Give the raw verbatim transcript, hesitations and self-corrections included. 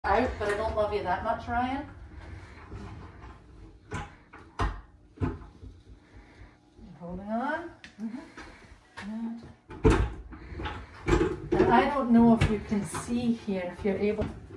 out, but I don't love you that much, Ryan. Holding on. Mm-hmm. And I don't know if you can see here, if you're able.